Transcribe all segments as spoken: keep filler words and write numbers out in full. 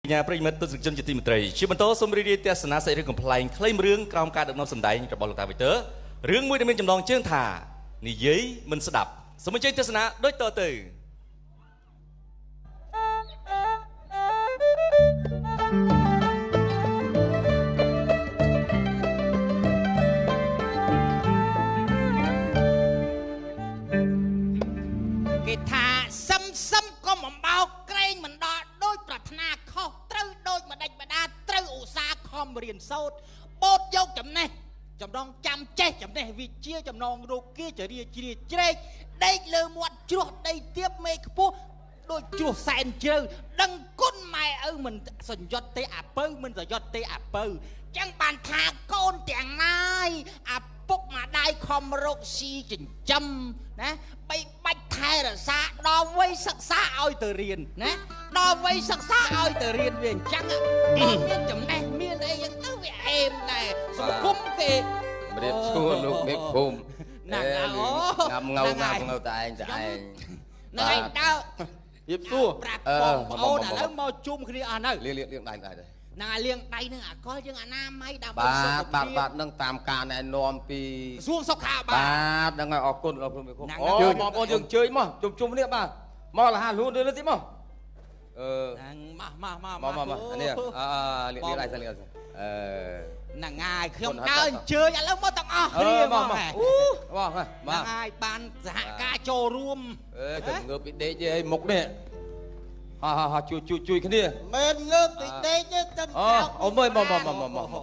nhà prej mất tôi dựng chân chỉ tìm tây chỉ bận tố xung đi tia sna sẽ được cầm play claim rương trong ca được năm sầm đáy trong bao lục ta về tớ rương mũi đêm bên trong lòng chương thả nỉ giấy mình sẽ đập số mình chơi tia sna đối tờ từ cái thả xâm xâm có một bao cây mình đo đôi bạc na kho trâu đôi mà đánh mà đa trâu ủ xa kho mà riêng sâu bột dâu chấm này chấm đong chăm che chấm này vì chia chấm nong đồ kia trở đi chia chia đây lơ muộn chuột đây tiếp mê phố đôi chuột sàn chơi đằng côn mày ơi mình sần giọt tê à bơ mình giờ giọt tê à bơ chẳng bàn thả con tiếng này à bốc mà đai khom rốc xì chỉnh châm nè bay bạch thay là xa đo vây sắc xa oi từ riền nè đo vây sắc xa oi từ riền về chăng ạ miên chấm này miên đây những thứ về em này rồi cung kì biết xua lúc biết phùm nè ngầm ngâu ngầm ngâu tại anh tại này đâu hiệp xua ờ ô đã lấy mau chung khi à nơi liên liên liên đại đại nè liên đây nữa à coi nhưng à nam hay đào ba ba ba nâng tam ca này nôm pi xuông sọc hạ ba ba đang ngồi ở côn ở côn không ô mò mò dừng chơi mò chụp chụp đi ba mò là hà luôn đưa lên tí mò ờ mà mà mà mà mà mà anh đi à liên liên lại ra liên ờ nè ngài không đau chơi à lâu mới tặng à ờ mò mò mò mà ngài ban hạ ca trồ ruom ờ chừng ngược bị đế chơi mục này ha ha ha chui chui chui cái đi bên ngược bị đế chứ chân ờ ông ơi mò mò mò mò mò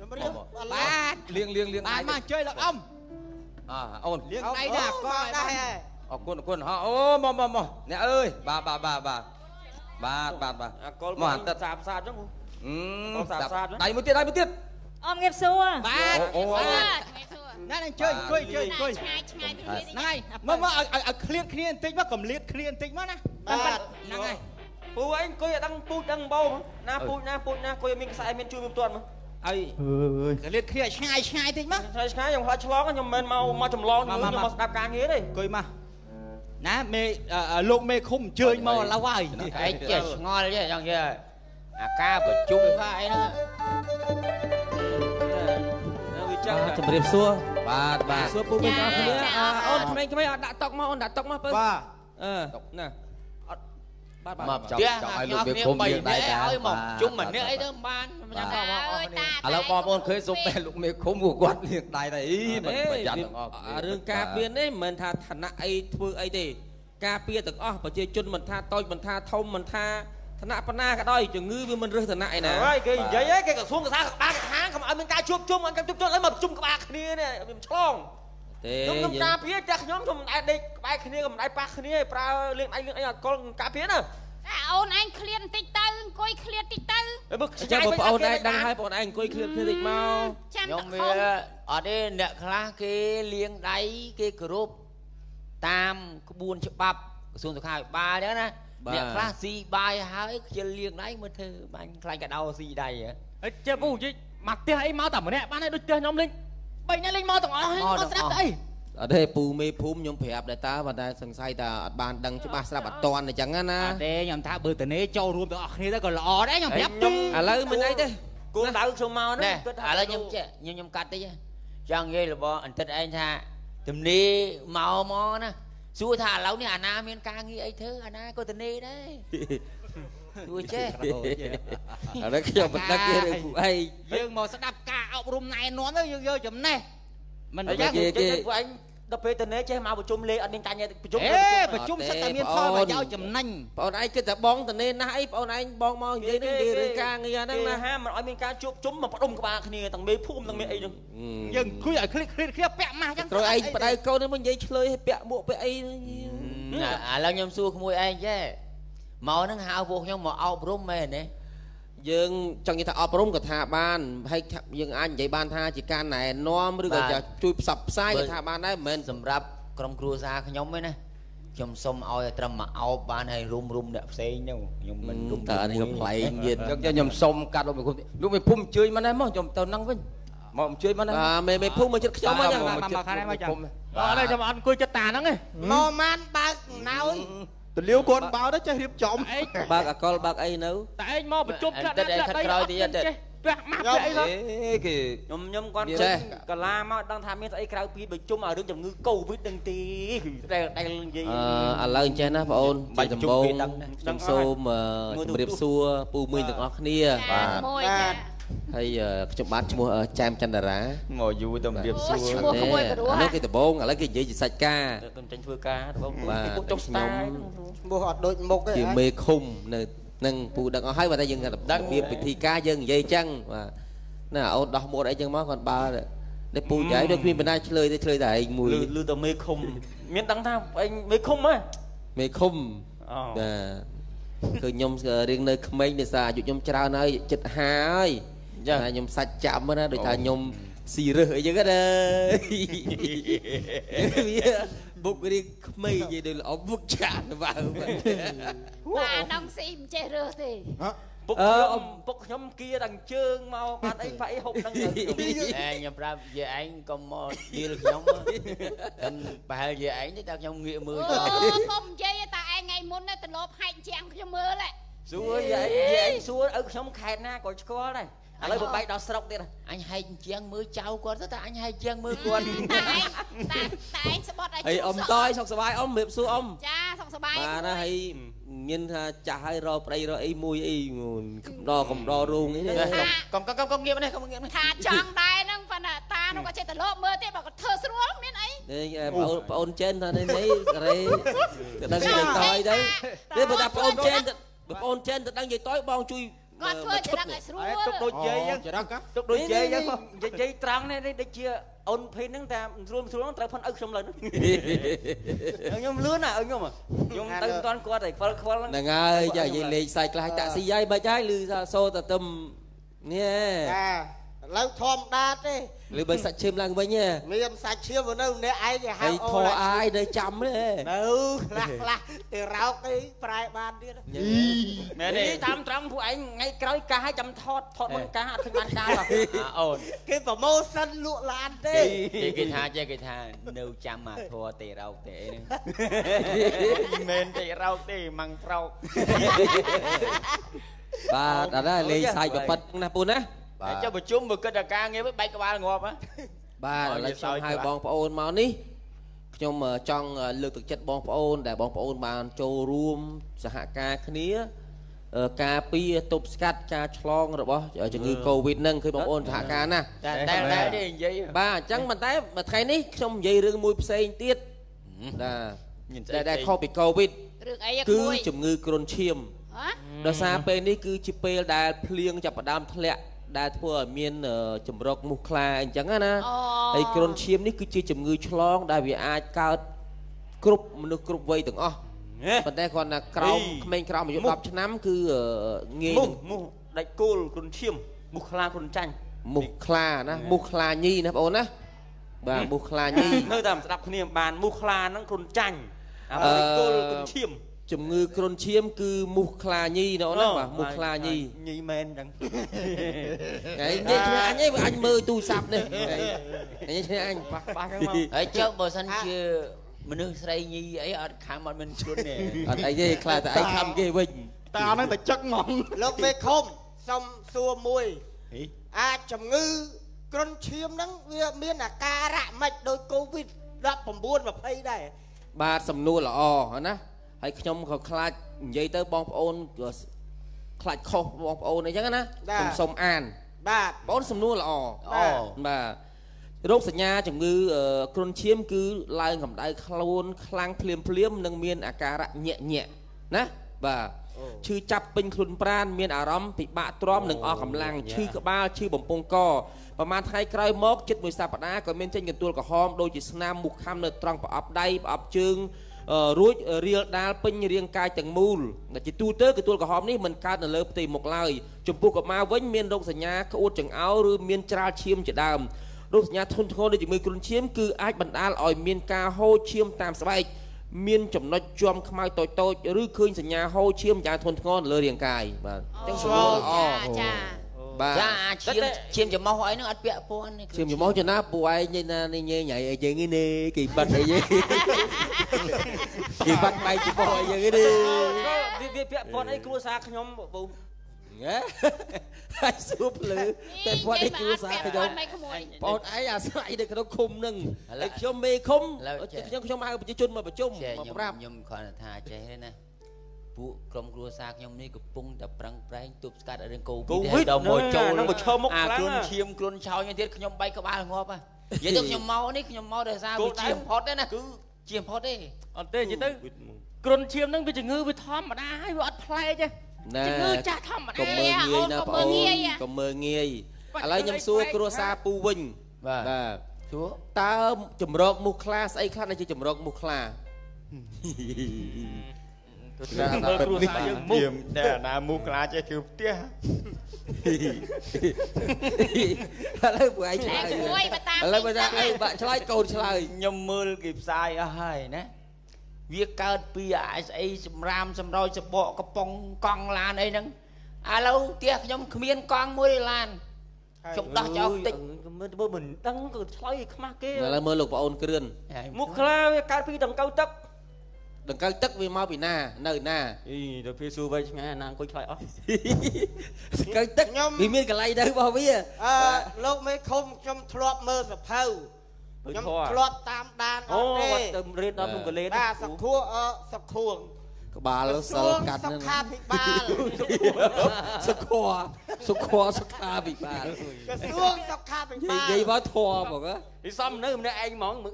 ba liêng liêng liêng ba mà chơi là ông à ôn liêng đây nè coi đây ờ quân quân ha ô mò mò mò nè ơi bà bà bà bà bà bà bà mò hẳn tật sạp sạp chứ không đây một tiết đây một tiết ông nghiệp xua ba nè này chơi chơi chơi chơi này mà mà ở clear clear tích mà cầm liệt clear tích mà nè nè này phu anh coi đang phu đang bao mà na phu na phu na coi mình sai mình chui một tuần mà ơi cái liệt clear sai sai tích mà sai sai dòng hoa chlong nhưng mình mau mau chầm lo nữa nhưng mà đạp càng nghĩa đi coi mà nè mê lục mê khung chơi mà là hoài cái chết ngon chứ chẳng chưa à ca bật chung cái nữa chầm riệp xua ba ba xua phu bên đó kia à ôn mấy cái mấy đã tóc mà ôn đã tóc mà ba ờ nè mà chồng chồng ai luôn biết không biết đại đã một chúng mình ấy đó ban à lâu con ôn khơi giúp mẹ lúc mẹ không ngủ quạt liền đại này mình phải chặt rương cà biên ấy mình tha thành ấy thưa ấy thì cà biên từng ó và chơi chun mình tha tôi mình tha thông mình tha thành nạ pana cả đôi chừng ngư mình rơi thành nại nè rồi cái giấy ấy cái cả xuống cả ba tháng không ở bên ca chụp chung anh chụp chung lấy mập chung các bạn kia nè mình chlong nhóm nhóm cà phía chắc nhóm chúng đại đi bài kia còn đại ba kia pra liên anh liên anh con cà phía nè ôn anh clear tích tư coi clear tích tư bức chắc bộ ôn anh đang hai bọn anh coi clear clear tích mau nhóm ở đây nè khá cái liên đáy cái group tam buôn chụp bắp xuống từ hai ba đó nè nè khá si bài hai cái liên đáy mới thơ anh khai cả đau si đây á chơi bù chứ mặc tia ấy máu tẩm nè ban này đôi chơi nhóm linh bệnh này linh máu tẩm ó nó sẽ đây ở đây pù mê phum nhóm phèp để ta và ta sừng say ta bàn đăng cho ba sa bát toàn này chẳng ngăn á ở đây nhầm thả bự từ nấy châu rùm từ kia ta còn lò đấy nhầm phèp đi à lấy mình ấy thế cô đào số mau nè à lấy nhầm chứ nhầm nhầm cắt đấy chứ chẳng nghe là bo anh tất anh tha tụm đi màu mò nè xua thả lâu nè anh nam miền ca nghi ấy thứ anh nam có từ nấy đấy đuôi chết ở đây cái mình đang kia được phụ hay dương màu sẽ đập cả ốc rùm này nó nó dơ dơ chấm này mình phải kia kia của anh đập về từ nấy chứ mà một chung lê anh đinh tay nhé chung ê một chung sẽ miên thôi mà giao chấm nành bọn anh cứ tập bong từ nấy nãy bọn anh bong mò gì nó đi đi ca nghe đó là ha mà nói miên ca chụp chúng mà bắt đông các bạn kia thằng mê phum thằng mê ấy đừng dừng khui ở khui khui khui bẹ mà chẳng rồi anh bắt đây câu đến mình dây chơi hay bẹ bộ bẹ ấy à lâu nhom xua không anh chứ màu nó hao vô nhau màu áo rôm mê nè dương trong như ta áo rôm của thà ban hay dương anh vậy ban tha chỉ can này nom rồi giờ chui sập sai của thà ban đấy mình sầm rập trong cua ra cái nhóm ấy nè trong sông oi trầm mà áo ban hay rum rum đẹp xây nhau nhưng mình rum tờ này không phải nhiệt cho nhom sông cắt rồi mình không lúc mình phum chơi mà đấy mà nhom tàu năng vinh mà chơi mà đấy à mày mày phum mà chết giống mà mà mà khai này mà chẳng ở đây cho mà ăn cua chất tà nó nghe mò man ba nào តលាវគាត់បោទៅចេះរៀបចំបើកអកលបើកអីនៅតែឯងមកបញ្ចុំផ្លាក់ណាផ្លាក់ដីអត់ចេះពាក់ម៉ាស់ពាក់អីឡើយគេខ្ញុំខ្ញុំគាត់ចេះកាឡាមកដឹងថាមានស្អីក្រៅពីបញ្ចុំឲ្យរឿងជំងឺកូវីដនឹងទេតែតែនិយាយអឺឥឡូវអញ្ចេះណាបងអូនជាដំបូងខ្ញុំសូមជម្រាបសួរពូមីងទាំងអស់គ្នាបាទហើយខ្ញុំបាទឈ្មោះចាមចន្ទរាមកយូរទៅជម្រាបសួរឈ្មោះក្មួយព្រោះអានោះគេដំបូងឥឡូវគេនិយាយជាសាច់ការខ្ញុំចេញធ្វើការដំបូងពុកចុះស្តាយឈ្មោះអត់ដូចមុខទេជាមេឃុំនៅនឹងពូដឹងអស់ហើយបើតែយើងដឹងពីពិធីការយើងនិយាយអញ្ចឹងបាទណាអូនដោះម៉ូតអីចឹងមកគាត់បើតែពូចៃដូចគ្មានបណ្ដាឆ្លើយទេឆ្លើយតែឯងមួយលឺតែមេឃុំមានដឹងថាឯងមេឃុំហ៎មេឃុំបាទគឺខ្ញុំរៀងនៅក្មេងដោយសារអាយុខ្ញុំច្រើនហើយចិត្តហាហើយចាខ្ញុំសាច់ចាំណាដូចថាខ្ញុំស៊ីរឹសអីចឹងណាវាបុករៀងក្មេងនិយាយដូចល្អបុកចានបើបាទដងស៊ីមិនចេះរើសទេពុកខ្ញុំពុកខ្ញុំគៀដល់ជើងមកបានអីបាក់អីហូបហ្នឹងខ្ញុំអេខ្ញុំប្រាប់យាយឯងកុំមកយល់ខ្ញុំខ្ញុំប្រហែលយាយឯងទេតែខ្ញុំងាកមើលទៅអូកុំនិយាយតែឯងថ្ងៃមុនទៅទលោបហែកជាងខ្ញុំមើលសួរយាយយាយឯងសួរឪខ្ញុំខេត្តណាក៏ស្គាល់ដែរឥឡូវបបែកដល់ស្រុកទៀតអញហែកជាងមើលចៅគាត់ទៅតែអញហែកជាងមើលគាត់តែតែតែឯងស្បត់ឲ្យអ៊ំតយសុខសប្បាយអ៊ំរៀបសួរអ៊ំចាសុខសប្បាយបាទណាហើយមានថាចាស់ហើយរកប្តីរកអីមួយអីកំដរកំដររោងអីកុំកុំកុំងាកនេះកុំងាកនេះថាចង់ដែរហ្នឹងប៉ុន្តែតានោះក៏ចេះតែលោកមើលទេបើគាត់ធ្វើស្រួលមានអីបងប្អូនចេនថានេះនេះរេទៅដឹងយាយតយទៅទេបើថាបងប្អូនចេនបងប្អូនចេនទៅដឹងយាយតយបងជួយគាត់ធ្វើចរិតឲ្យស្រួលទុកដូចយាយអញ្ចឹងចរិតទុកដូចយាយអញ្ចឹងយាយត្រង់នេះដូចជាអូនភេទហ្នឹងតែស្រួលស្រួលត្រូវផុនឪខ្ញុំលើហ្នឹងខ្ញុំលឿនណាឪខ្ញុំខ្ញុំទៅមិនតាន់គាត់ទេខ្វល់ខ្វល់ហ្នឹងហើយយាយលេងសាយខ្លះតាក់ស៊ីយាយបាច់ហើយឮថាសូទៅទឹមនេះចាឥឡូវធម្មតាទេឬបើសាច់ឈាមឡើងវិញមានសាច់ឈាមនៅម្នាក់ឯងគេហៅអូធေါ်អាយនៅចាំទេនៅខ្លះខ្លះទៅរោកអីប្រែបានទៀតមែនទេតាមត្រង់ពួកឯងថ្ងៃក្រោយកាសឲ្យចាំថតថតមុនកាសអត់ឃើញបានកាសអូនគេប្រម៉ូសិនលក់ឡានទេគេគេថាចេះគេថានៅចាំអាធัวទេរោកទេអីហ្នឹងមែនទេរោកទេម៉ាំងប្រោកបាទអត់ដែរលេងសាយបពិតណាពូណាតែចុះប្រជុំមើលគិតតែការងារវិញបែកក្បាលងាប់ហ៎បាទឥឡូវខ្ញុំហៅបងប្អូនមកនេះខ្ញុំចង់លើកទឹកចិត្តបងប្អូនដែលបងប្អូនបានចូលរួមសហការគ្នាការពារទប់ស្កាត់ការឆ្លងរបស់ជំងឺ Covid ហ្នឹងគឺបងប្អូនសហការណាតែតែតែនិយាយបាទអញ្ចឹងប៉ុន្តែមួយថ្ងៃនេះខ្ញុំនិយាយរឿងមួយផ្សេងទៀតបាទដែលខុសពី Covid រឿងអីគឺជំងឺគ្រុនឈាមដោយសារពេលនេះគឺជាពេលដែលភ្លៀងចាប់ផ្ដើមធ្លាក់ដែលធ្វើឲ្យមានចម្រោកមូសខ្លាអញ្ចឹងណាហើយគ្រុនឈាមនេះគឺជាជំងឺឆ្លងដែលវាអាចកើតគ្រប់មនុស្សគ្រប់វ័យទាំងអស់ប៉ុន្តែគ្រាន់តែក្រោមក្មេងក្រោមអាយុដប់ឆ្នាំគឺងាយមូសដាច់គោលគ្រុនឈាមមូសខ្លាគ្រុនចាញ់មូសខ្លាណាមូសខ្លាញីណាបងអូនណាបាទមូសខ្លាញីនៅតែស្ដាប់គ្នាបានមូសខ្លាហ្នឹងគ្រុនចាញ់អាដាច់គោលគ្រុនឈាមជំងឺគ្រុនឈាមគឺមូសខ្លាញីណាអូនណាបាទមូសខ្លាញីញីមែនអញ្ចឹងហេនិយាយឈ្មោះអញឯងអញមើលទូរស័ព្ទនេះនិយាយឈ្មោះអញប៉ះប៉ះចឹងមកហើយចុះបើសិនជាមនុស្សស្រីញីអីអត់ខំអត់មានឈុនទេអត់អីទេខ្លាចតែឯងខំគេវិញតែអាហ្នឹងតែចឹកហ្មងលោកមេឃុំសុំសួរមួយអាចជំងឺគ្រុនឈាមហ្នឹងវាមានអាការៈមិនដូច Covid ដប់៩ ២០ដែរបាទសំណួរល្អណាហើយខ្ញុំក៏ខ្លាចនិយាយទៅបងប្អូនក៏ខ្លាចខុសបងប្អូនអីចឹងណាខ្ញុំសុំអានបាទបងប្អូនសំណួរល្អអូបាទរោគសញ្ញាជំងឺគ្រុនឈាមគឺឡើងកម្ដៅខ្លួនខ្លាំងភ្លាមភ្លាមនិងមានអាការៈញាក់ញាក់ណាបាទឈឺចាប់ពេញខ្លួនប្រាណមានអារម្មណ៍ពិបាកទ្រាំនិងអស់កម្លាំងឈឺក្បាលឈឺបំពង់កប្រហែលថ្ងៃក្រោយមកជិតមួយសប្តាហ៍ក៏មានចេញកន្ទួលក្រហមដូចជាស្នាមមុខខំនៅត្រង់ប្រអប់ដៃប្រអប់ជើងរួចរៀលដាលពេញរាងកាយទាំងមូលដែលជាទូទៅកន្ទួលក្រហមនេះមិនកើតនៅលើផ្ទៃមុខឡើយចំពោះកុមារវិញមានរោគសញ្ញាក្អួតចង្អោរឬមានច្រាលឈាមជាដើមរោគសញ្ញាធ្ងន់ធ្ងរនៃជំងឺគ្រុនឈាមគឺអាចបណ្ដាលឲ្យមានការហូរឈាមតាមស្បែកមានចំណុចជាំខ្មៅតូចតូចឬឃើញសញ្ញាហូរឈាមយ៉ាងធ្ងន់ធ្ងរនៅលើរាងកាយបាទអញ្ចឹងស្រួលល្អចា Dạ chiêm chiêm chấm máu ấy nó ăn bẹ pon này. Chiêm chấm máu cho nó bùa ai như na như nhảy nhảy chơi cái này kỳ bật ấy gì. Kỳ bật bay chụp bò ấy cái đi. Việc bẹ pon ấy cua xa nhóm bù. Nghe. Hai súp lử. Bẹ pon ấy cua xa cái nhóm. Pon ấy à sai được cái đó khum nưng. Cái nhóm mê khum. Cái nhóm nhóm ai bị chôn mà bị chung mà rap. Nhóm còn là thà chơi thế này. ពួក ក្រុម គ្រួសារ ខ្ញុំ នេះ កំពុង តែ ប្រឹង ប្រែង ទប់ស្កាត់ រឿង កូវីដ ដល់ មក ចូលនឹង ឈរ មុខ ខ្លាំងអា ខ្លួន ឈាម ខ្លួន ឆោយ ទៀត ខ្ញុំ បែក ក្បាល ងាប់ ហ่ะ និយាយ ទៅ ខ្ញុំ មក នេះ ខ្ញុំ មក ដោយ សារ វា ជា ផុត ទេ ណា គឺ ជា ផុត ទេអត់ ទេ និយាយ ទៅ គ្រុន ឈាម ហ្នឹង វា ជំងឺ វា ធម្មតា ហើយ វា អត់ ប្លែក ទេ ជំងឺ ចាស់ ធម្មតាកុំ មើល ងាយ ណា បង អូន កុំ មើល ងាយ ឥឡូវ ខ្ញុំ សួរ គ្រួសារ ពូ វិញបាទបាទសួរតើ ចម្រោក មូស ខ្លា ស្អី ខ្លះ ដែល ជា ចម្រោក មូស ខ្លាណាមើលគ្រួសារយើងមុខតែណាមុខខ្លាចេះគឺផ្ទះឥឡូវពួកឯងឆ្លើយឥឡូវបើថាឯងបាក់ឆ្លើយកូនឆ្លើយខ្ញុំមើលគេផ្សាយអស់ហើយណាវាកើតពីអាស្អីសម្រាមសម្រោចសបកកំប៉ុងកង់ឡានអីហ្នឹងឥឡូវផ្ទះខ្ញុំគ្មានកង់មួយឡានខ្ញុំដោះចោលតិចមើលមើលមិនដឹងក៏ឆ្លើយឲ្យខ្មាស់គេឥឡូវមើលលោកប្អូនគ្រឿនមុខខ្លាវាកើតពីដង្កូវទឹកដង្កូវទឹកវាមកពីណានៅណាអីដល់ពេលសួរវិញឆ្ងាយណាអង្គុយឆ្លើយអស់ដង្កូវទឹកវាមានកន្លែងទៅរបស់វាអឺលោកមេឃុំខ្ញុំធ្លាប់មើលសភៅខ្ញុំធ្លាប់តាមដានអត់ទេអូទៅរៀនដល់ក្នុងកលេនបាទសខួរអសខួរក្បាលសិលកាត់សុខាភិបាលសុខួរសុខួរសុខាភិបាលក្រសួងសុខាភិបាលនិយាយមកធေါ်មកហ៎ពីសំនៅម្នាក់ឯងហ្មងមើល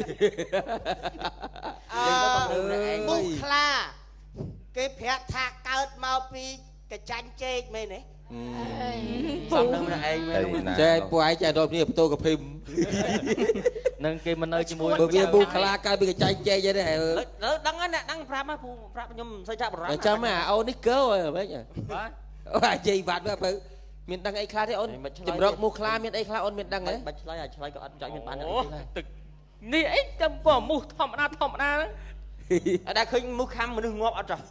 អឺមុខខ្លាគេប្រាប់ថាកើតមកពីកញ្ចាញ់ចេកមែនទេសំនៅម្នាក់ឯងមែនចេះពួកឯងចេះដល់គ្នាបន្ទោកភិមនឹងគេមិននៅជាមួយបើវាមុខខ្លាកើតពីកញ្ចៃចេកទេដឹងហ្នឹងអ្នកដឹងប្រាប់មកប្រាប់ខ្ញុំមិនសូវចាប់អារម្មណ៍ចាំអាអូននេះកើហ៎ហ្មងបាទអូអាជ័យវ៉ាត់បើមានដឹងអីខ្លះទេអូនចម្រោកមុខខ្លាមានអីខ្លះអូនមានដឹងទេបាច់ឆ្លើយអាចឆ្លើយក៏អត់ចង់មានបានទេទឹកនេះអីចាំពោះមុខធម្មតាធម្មតាហ្នឹងអត់ដែលឃើញមុខខំមនុស្សងាប់អត់ចោះ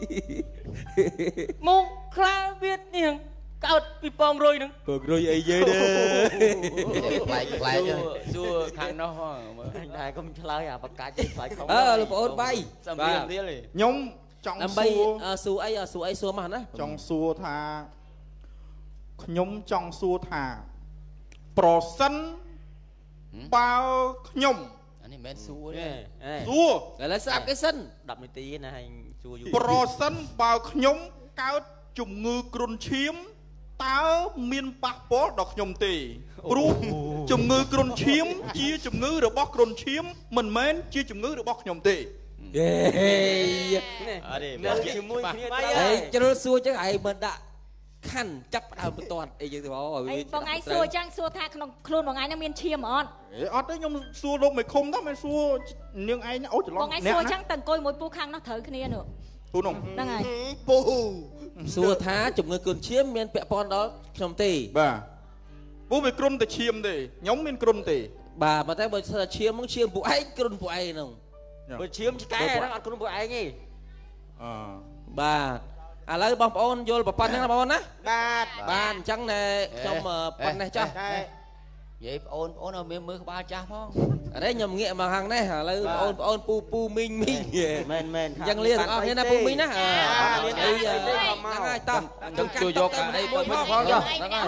មុខខ្លាវានេះកើតពីពងរុយហ្នឹងពងរុយអីយេទេប្លែកប្លែកសួរខាងនោះមើលតែកុំឆ្លើយអាបកាច់ឆ្លើយខំអឺលោកប្អូនបៃសំរៀងទៀតទេខ្ញុំចង់សួរសួរអីសួរអីសួរមកណាចង់សួរថាខ្ញុំចង់សួរថាប្រសិនបើខ្ញុំអានេះមិនមែនសួរទេសួរឥឡូវស្ដាប់គេសិន 10នាទីណាហើយសួរយូរប្រសិនបើខ្ញុំកើតជំងឺគ្រុនឈាមតើមានប៉ះពាល់ដល់ខ្ញុំទេព្រោះជំងឺគ្រុនឈាមជាជំងឺរបស់គ្រុនឈាមមិនមែនជាជំងឺរបស់ខ្ញុំទេហេអរេមើលជាមួយគ្នាទៅហេជ្រុលសួរចឹងឯងមិនដាក់ខណ្ឌចាប់ដើមបន្ទាត់អីចឹងទៅអូអីបងឯងសួរចឹងសួរថាក្នុងខ្លួនបងឯងនឹងមានឈាមអត់អត់ទេខ្ញុំសួរលោកមេឃុំតើមិនសួរនាងឯងអូច្រឡំបងឯងសួរចឹងតើអង្គុយមួយពូខាងនោះត្រូវគ្នានោះពូនោះហ្នឹងហើយពូសួរថាជំងឺគ្រុនឈាមមានពាក់ព័ន្ធដល់ខ្ញុំទេបាទពូវាគ្រុនតែឈាមទេខ្ញុំមានគ្រុនទេបាទប៉ុន្តែបើឈាមមកឈាមពួកឯងគ្រុនពួកឯងហ្នឹងបើឈាមឆ្កែហ្នឹងអត់គ្រុនពួកឯងទេអឺបាទឥឡូវបងប្អូនយល់ប្រព័ន្ធហ្នឹងណាបងប្អូនណាបាទបាទអញ្ចឹងណែខ្ញុំប៉ុណ្ណេះចុះនិយាយបងប្អូនអូនឲ្យមើលក្បាលចាស់ផងអរេខ្ញុំងាកមកខាងនេះឥឡូវបងប្អូនពូពូមីងមីងមែនមែនអញ្ចឹងលាទាំងអស់គ្នាណាពូមីងណាមានអីហ្នឹងហើយតោះខ្ញុំជួយយកកាអីទៅវិញផងចុះហ្នឹងហើយ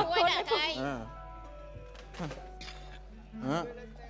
អឺ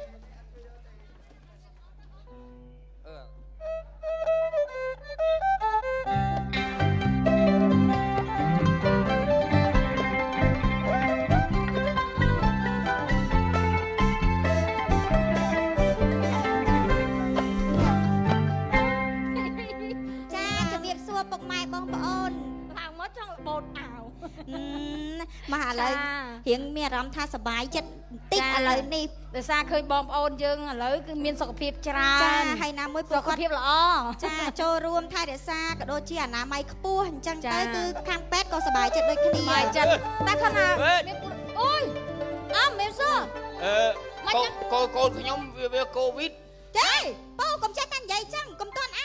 ពុកម៉ែបងប្អូនឡើងមកចង់បូតអាវមកឥឡូវរៀងមានអារម្មណ៍ថាសប្បាយចិត្តបន្តិចឥឡូវនេះដោយសារឃើញបងប្អូនយើងឥឡូវគឺមានសុខភាពច្រើនចាហើយណាមួយសុខភាពល្អចាចូលរួមថែរក្សាក៏ដូចជាអនាម័យខ្ពស់អញ្ចឹងទៅគឺខាងពេទ្យក៏សប្បាយចិត្តដូចគ្នាសប្បាយចិត្តតែគាត់ថាអូយអើមែនសោះអឺកូនកូនកូនខ្ញុំវាវាកូវីដទេប៉ូកុំចេះតែនិយាយចឹងកុំតន់អាវ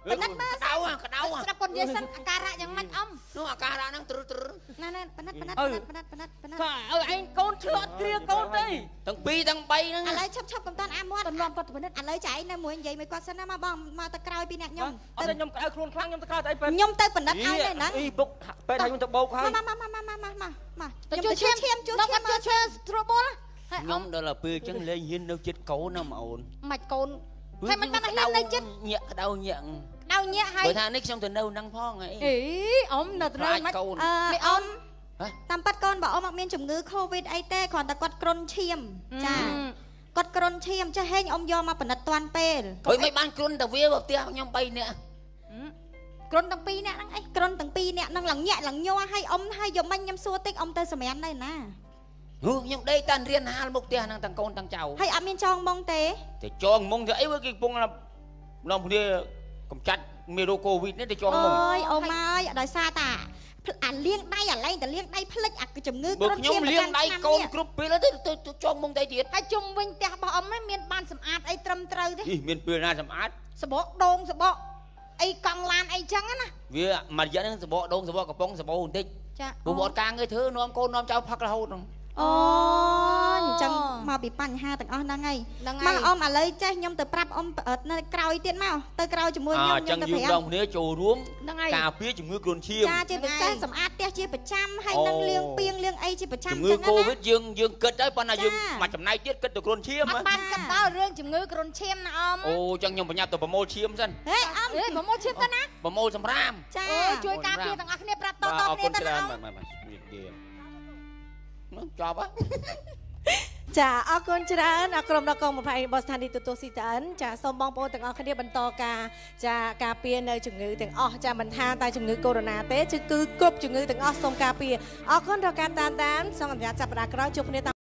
ប៉និតមើលក្តៅក្តៅស្ដាប់គាត់និយាយសិនអាការៈយ៉ាងម៉េចអំនោះអាការៈហ្នឹងទ្រឹទ្រឹណែណែប៉និតប៉និតប៉និតប៉និតប៉និតប៉និតក៏ឲ្យឯងកូនឆ្លត់គ្រាកូនទេទាំងពីរទាំងបីហ្នឹងឥឡូវឈប់ឈប់កំតាន់អាមាត់បន្លំគាត់ប៉និតឥឡូវចាឯងនៅមួយនិយាយមួយគាត់សិនណាមកបងមកទៅក្រោយពីអ្នកខ្ញុំអត់តែខ្ញុំក្តៅខ្លួនខ្លាំងខ្ញុំទៅក្រៅទៅអីពេខ្ញុំទៅប៉និតឲ្យទេហ្នឹងអីពុកពេលថាខ្ញុំទៅបោកហើយមកមកមកមកមកមកមកទៅជួយឈាមឈាមជួយមកឈាមជួយឈាមត្រួតបួលហើយខ្ញុំដល់ទៅពេលអញ្ចឹងលេងហ៊ាននៅចិត្តកូនណាបងអូនមិនកូនហើយមិនបានហ៊ាននៅចិត្តញាក់ក្តៅញាក់ដៅញាក់ហើយបើថានេះខ្ញុំទៅនៅហ្នឹងផងអីអីអ៊ំនៅទៅមិនកូនអឺអ៊ំតាមប៉ាត់កូនបើអ៊ំអត់មានជំងឺ Covid អីទេគ្រាន់តែគាត់គ្រុនឈាមចាគាត់គ្រុនឈាមចេះហេងអ៊ំយកមកប៉និតតាន់ពេលហើយមិនបានគ្រុនតែវាបើផ្ទះខ្ញុំបីនាក់គ្រុនទាំងពីរនាក់ហ្នឹងអីគ្រុនទាំងពីរនាក់ហ្នឹងឡើងញាក់ឡើងញ័រឲ្យអ៊ំឲ្យយកមិញខ្ញុំសួរតិចអ៊ំទៅសម្រាននៅណាហូខ្ញុំដេកតាន់រៀនហាលមុខផ្ទះហ្នឹងទាំងកូនទាំងចៅហើយអត់មានចងមុងទេតែចងមុងទៅអីគេកំពុងនាំគ្នាកំចាត់មេរោគកូវីដនេះទៅចងមុងអើយអ៊ំអើយដោយសារតាអាលៀងដៃអាឡែងតែលៀងដៃផ្លិចអាជំងឺបើខ្ញុំលៀងដៃកូនគ្រប់ពេលទៅទៅចងមុងទៅទៀតហើយជុំវិញផ្ទះរបស់អ៊ំហ្នឹងមានបានសម្អាតអីត្រឹមត្រូវទេអីមានពេលណាសម្អាតសបកដូងសបកអីកង់ឡានអីចឹងណាវាមួយរយៈហ្នឹងសបកដូងសបកកំប៉ុងសបោបន្តិចចាព្រោះអត់ការងារធ្វើនាំកូននាំចៅផឹករហូតហ្នឹងអូអញ្ចឹងមកពីបញ្ហាទាំងអស់ហ្នឹងហើយហ្នឹងមកហើយអ៊ំឥឡូវចេះខ្ញុំទៅប្រាប់អ៊ំនៅក្រោយទៀតមកទៅក្រោយជាមួយខ្ញុំអញ្ចឹខ្ញុំងទៅយើងប្រាប់ដងគ្នាចូលរួមហ្នឹងហើយការពារជំងឺគ្រុនឈាមចាជាពិសេសសម្អាតផ្ទះជាប្រចាំហើយនឹងលាងពាងលាងអីជាប្រចាំជំងឺកូវីដយើងយើងគិតហើយប៉ុន្តែយើងមកចំណាយទៀតគិតទៅគ្រុនឈាមអត់បានគិតដល់រឿងជំងឺគ្រុនឈាមណាអ៊ំអូអញ្ចឹងខ្ញុំប្រញាប់ទៅប្រមូលឈាមសិនហេអ៊ំអេមកមកឈាមទៅណាប្រមូលសម្រាមចាអូជួយការពារទាំងអស់គ្នាប្រាប់តតបាទអរគ្នាគុណទៅណាច្រើនអ៊ំបាទបាទបាទនិយាយនោះចប់ហ៎ចាអរគុណច្រើនអរក្រុមដល់កងប្រភេទរបស់ស្ថានីយ៍ទូតស៊ីតាអិនចាសូមបងប្អូនទាំងអស់គ្នាបន្តការចាការពារនៅជំងឺទាំងអស់ចាមិនថាតែជំងឺកូវីដ -19 ទេគឺគ្រប់ជំងឺទាំងអស់សូមការពារអរគុណដល់ការតាមដានសូមអនុញ្ញាតចាប់ផ្ដើមក្រោយជួបគ្នា